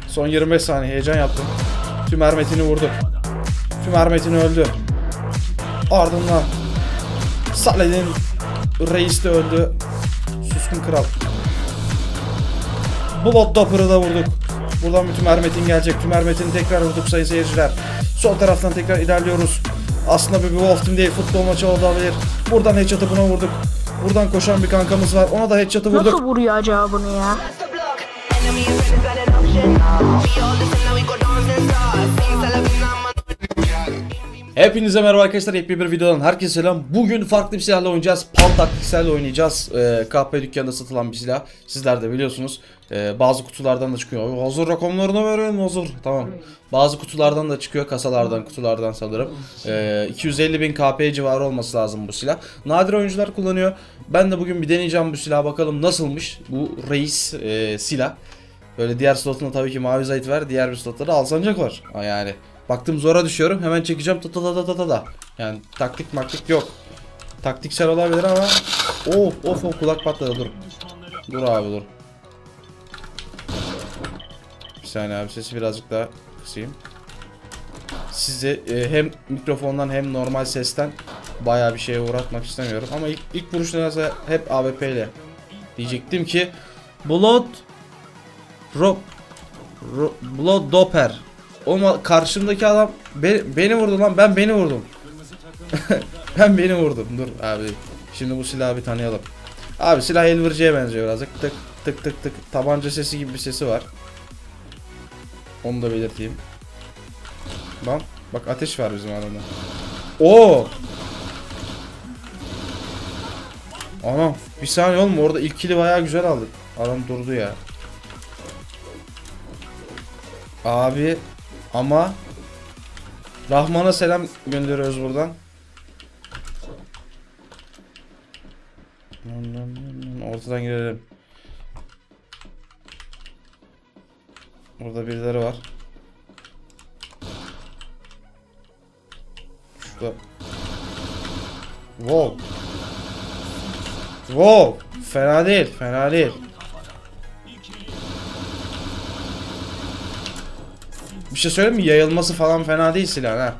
Son 25 saniye heyecan yaptım. Tüm Metin'i vurdu. Tüm Metin öldü. Ardından Saladin Reis de öldü. Suskun Kral. Blood Dopper'ı da vurduk. Buradan bir Tümer Metin gelecek. Tümer Metin'i tekrar vurduk sayın seyirciler. Sol taraftan tekrar ilerliyoruz. Aslında bir Wolf Team değil, futbol maçı olabilir. Buradan headshot'ı buna vurduk. Buradan koşan bir kankamız var. Ona da headshot'ı vurduk. Nasıl vuruyor acaba bunu ya? Hepinize merhaba arkadaşlar. Yepyeni bir videodan herkese selam. Bugün farklı bir silahla oynayacağız. PAL taktikselle oynayacağız. KP dükkanında satılan bir silah. Sizler de biliyorsunuz. Bazı kutulardan da çıkıyor. Hazır rakamlarını verin, hazır. Tamam. Bazı kutulardan da çıkıyor. Kasalardan, kutulardan sanırım. 250.000 KP civarı olması lazım bu silah. Nadir oyuncular kullanıyor. Ben de bugün bir deneyeceğim bu silahı. Bakalım nasılmış bu reis silah. Böyle diğer slotunda tabii ki mavi zayıf var. Diğer bir slotta da alsancak var. Yani baktım zora düşüyorum. Hemen çekeceğim. Ta. Yani taktik maktik yok. Taktiksel olabilir ama. Of kulak patladı, dur. Dur abi dur. Bir saniye abi, sesi birazcık daha kısayım. Sizi hem mikrofondan hem normal sesten bayağı bir şeye uğratmak istemiyorum. Ama ilk vuruşlarınızda hep AWP ile diyecektim ki Blood Dopper. O karşımdaki adam beni vurdu lan, ben beni vurdum. Ben beni vurdum. Dur abi. Şimdi bu silahı bir tanıyalım. Abi silah elvırcıya benziyor birazcık. Tık. Tabanca sesi gibi bir sesi var. Onu da belirteyim. Bak ateş var bizim adamda. Oo! Anam bir saniye oğlum, orada ilk kili bayağı güzel aldık. Adam durdu ya. Abi ama Rahman'a selam gönderiyoruz buradan. Ortadan girelim. Burada birileri var. Şurada. Wow. Fena değil. Bir şey söyleyeyim mi? Yayılması falan fena değil silah ha.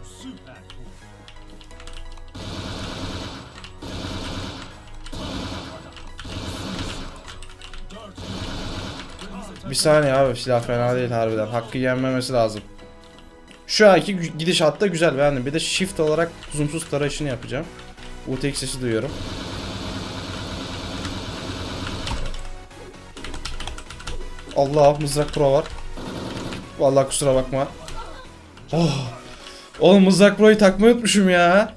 Bir saniye abi, silah fena değil harbiden. Hakkı yenmemesi lazım. Şu anki gidişatta güzel, beğendim. Bir de shift olarak zoomsuz tarayışını yapacağım. UTX sesi duyuyorum. Allah, mızrak pro var. Vallahi kusura bakma. Oğlum mızrak pro'yu takmayı unutmuşum ya.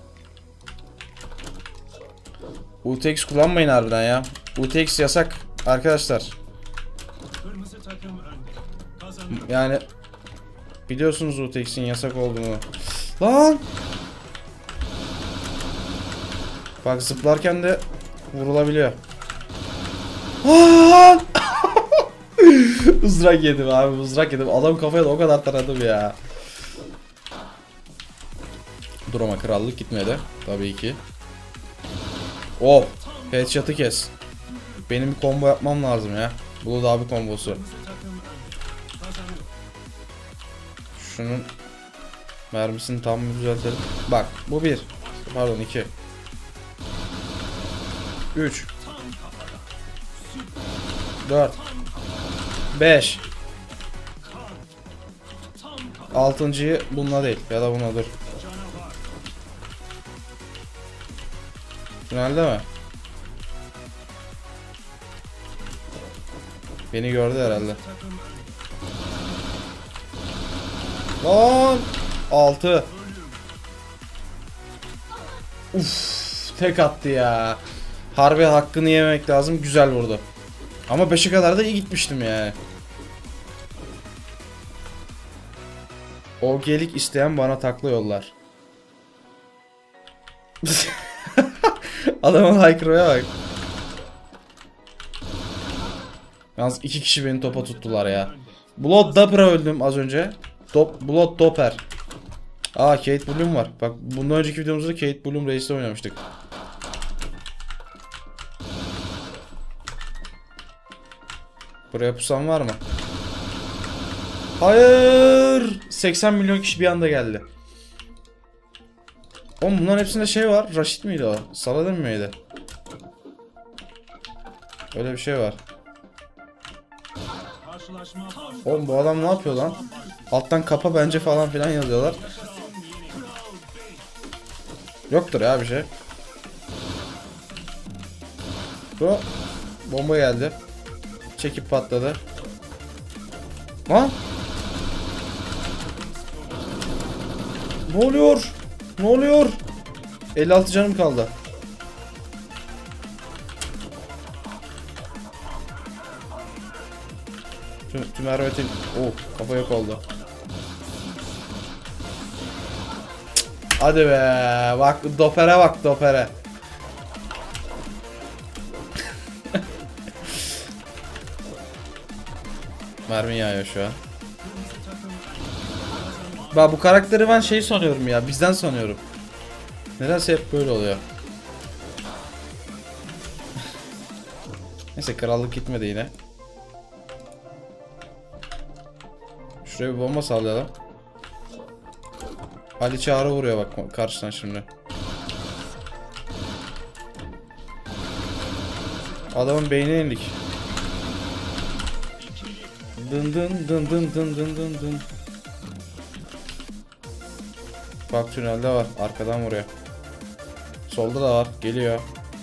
UTX kullanmayın harbiden ya. UTX yasak arkadaşlar. Yani biliyorsunuz UTX'in yasak olduğunu. Lan! Bak zıplarken de vurulabiliyor. Mızrak yedim abi, mızrak yedim. Adam kafaya da o kadar taradım ya. Dur ama krallık gitmedi tabii ki. Oh, headshot'ı kes. Benim bir combo yapmam lazım ya. Blood abi kombosu. Şunun mermisini tam düzeltelim. Bak bu 1. Pardon 2. 3. 4. 5. 6.'yı bununla değil ya da buna, dur. Tünelde mi? Beni gördü herhalde. Lan 6. Tek attı ya. Harbi hakkını yememek lazım. Güzel vurdu. Ama 5'e kadar da iyi gitmiştim yani. O gelik isteyen bana takla yollar. Adamın haykırmaya bak. Yalnız 2 kişi beni topa tuttular ya. Blood Dopper'a öldüm az önce. Blood Dopper. Kate Bloom var. Bak bundan önceki videomuzda Kate Bloom Reis'le oynamıştık. Buraya pusan var mı? Hayır. 80 milyon kişi bir anda geldi. Oğlum bunların hepsinde şey var. Raşit miydi o? Saladin miydi? Öyle bir şey var. Oğlum bu adam ne yapıyor lan? Alttan kapa bence falan filan yazıyorlar. Yoktur ya bir şey. Bu bomba geldi. Çekip patladı. Lan? Ne oluyor? Ne oluyor? 56 canım kaldı. Tümervet'in kafa yok oldu. Hadi be. Bak dopere bak dopere. Mermi yağıyor şu an. Bak bu karakteri ben şey sanıyorum ya. Bizden sanıyorum. Nedense hep böyle oluyor. Neyse krallık gitmedi yine. Şuraya bir bomba sallayalım. Ali Çağrı vuruyor bak karşıdan şimdi. Adamın beynine indik. Dın dın dın dın dın dın dın dın. Bak tünelde var. Arkadan vuruyor. Solda da var. Geliyor.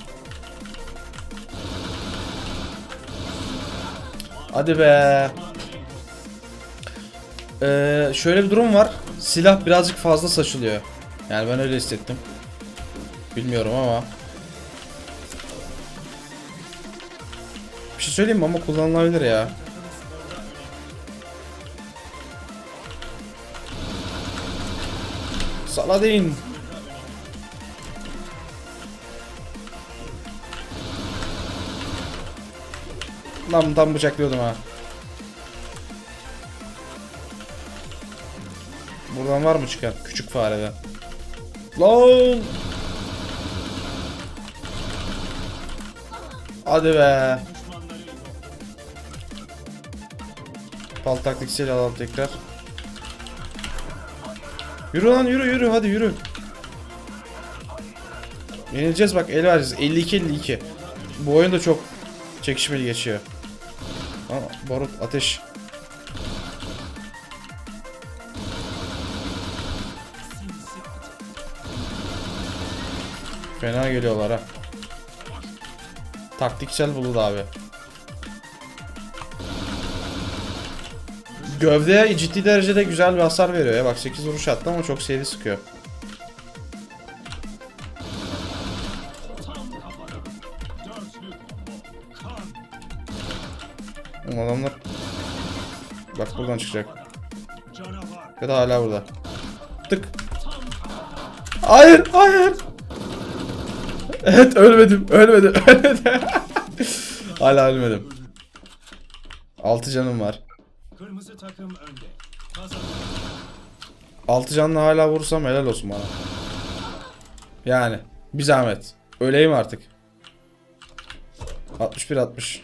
Hadi be. Şöyle bir durum var. Silah birazcık fazla saçılıyor. Yani ben öyle hissettim. Bilmiyorum ama. Bir şey söyleyeyim mi ama kullanılabilir ya. Saladin. Lan tam bıçaklıyordum ha. Buradan var mı çıkan? Küçük fareden. Lan. Hadi be. Pal taktiksel alalım tekrar. Yürü lan yürü hadi yürü. Yenileceğiz bak el vereceğiz. 52-52. Bu oyun da çok çekişmeli geçiyor. Aa, barut ateş. Fena geliyorlar ha. Taktiksel bulut abi. Gövdeye ciddi derecede güzel bir hasar veriyor ya. Bak 8 vuruş attı ama çok seri sıkıyor. Adamlar bak buradan çıkacak. Ya da hala burada. Tık. Hayır. Evet ölmedim. Hala ölmedim. 6 canım var. 6 canla hala vursam helal olsun bana. Yani bir zahmet. Öleyim artık. 61-60.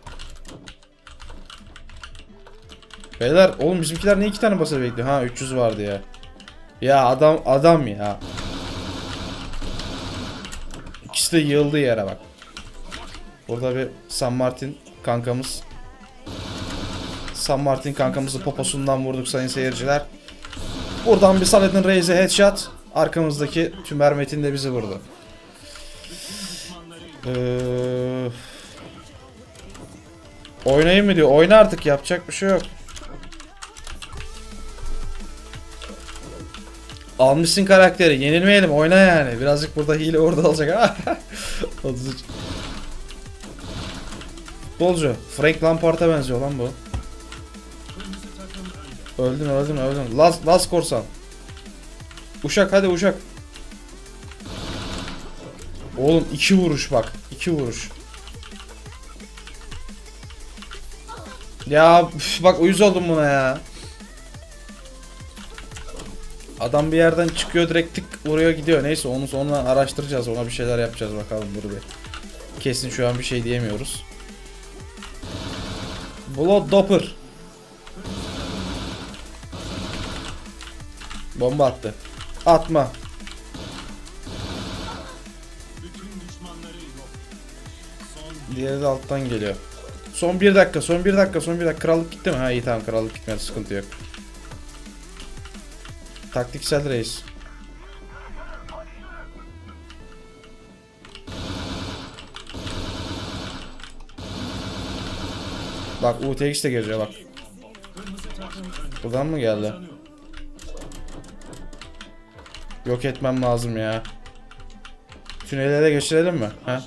Beyler oğlum bizimkiler ne 2 tane basar bekliyor? Ha 300 vardı ya. Ya adam ya. İkisi de yığıldı yere bak. Burada bir San Martin kankamız. San Martin kankamızı poposundan vurduk sayın seyirciler. Buradan bir Saladin Reis'e headshot. Arkamızdaki Tümer Metin de bizi vurdu. Oynayayım mı diyor. Oyna artık yapacak bir şey yok. Almışsın karakteri. Yenilmeyelim. Oyna yani. Birazcık burada hile orada olacak. 33. Futbolcu. Frank Lampard'a benziyor lan bu. Öldün. Las korsan. Uşak hadi uşak. Oğlum 2 vuruş bak. 2 vuruş. Ya bak uyuz oldum buna ya. Adam bir yerden çıkıyor direkt tık vuruyor gidiyor. Neyse onu sonra araştıracağız. Ona bir şeyler yapacağız bakalım burada. Kesin şu an bir şey diyemiyoruz. Blood Dopper. Bomba attı. Atma. Diğeri de alttan geliyor. Son 1 dakika, son 1 dakika, son 1 dakika. Krallık gitti mi? Ha iyi tamam, krallık gitmedi, sıkıntı yok. Taktiksel reis. Bak UTX de geziyor bak. Buradan mı geldi? Yok etmem lazım ya. Tünele de geçirelim mi? Ha?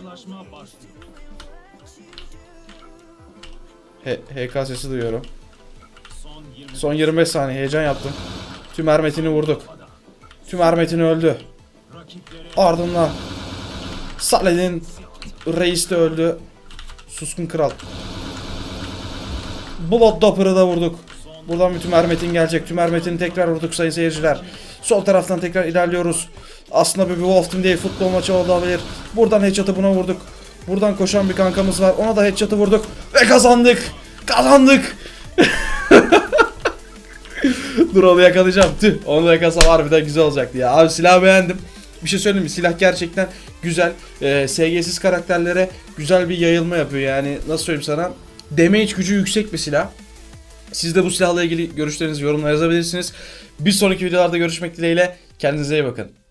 HK sesi duyuyorum. Son 25 saniye heyecan yaptım. Tüm Ermet'ini vurduk. Tüm Ermet'ini öldü. Ardından Saladin reis de öldü. Suskun kral. Blood Dopper'ı da vurduk. Buradan bütün Ermet'in gelecek. Tüm Ermet'ini tekrar vurduk sayın seyirciler. Sol taraftan tekrar ilerliyoruz. Aslında bir Wolf Team değil, futbol maçı olabilir. Buradan headshot'ı buna vurduk. Buradan koşan bir kankamız var. Ona da headshot'ı vurduk. Ve kazandık. Kazandık. Dur onu yakalayacağım. Tüh, onu da yakalasam harbiden güzel olacaktı ya. Abi silahı beğendim. Bir şey söyleyeyim mi? Silah gerçekten güzel. SG'siz karakterlere güzel bir yayılma yapıyor. Yani nasıl söyleyeyim sana? Damage gücü yüksek bir silah. Siz de bu silahla ilgili görüşlerinizi yorumlara yazabilirsiniz. Bir sonraki videolarda görüşmek dileğiyle. Kendinize iyi bakın.